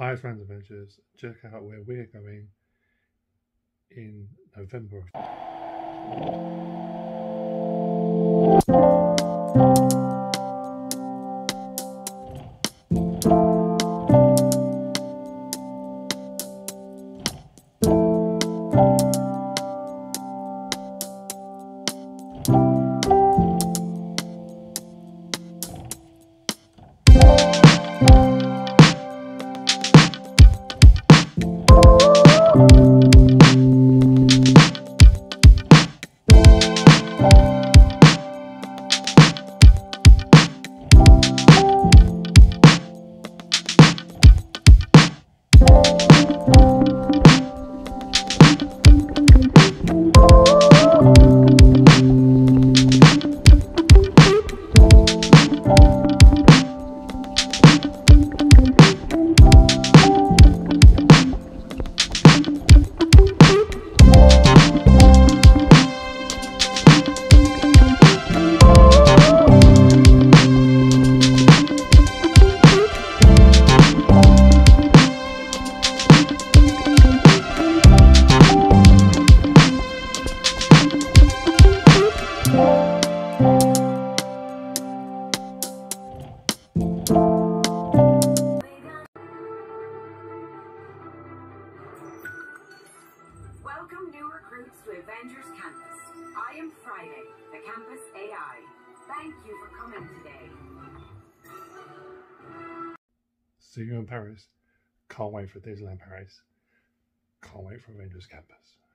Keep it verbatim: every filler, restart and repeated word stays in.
Hi friends adventures, check out where we're going in November. Welcome new recruits to Avengers Campus. I am Friday, the campus A I. Thank you for coming today. See you in Paris. Can't wait for Disneyland Paris. Can't wait for Avengers Campus.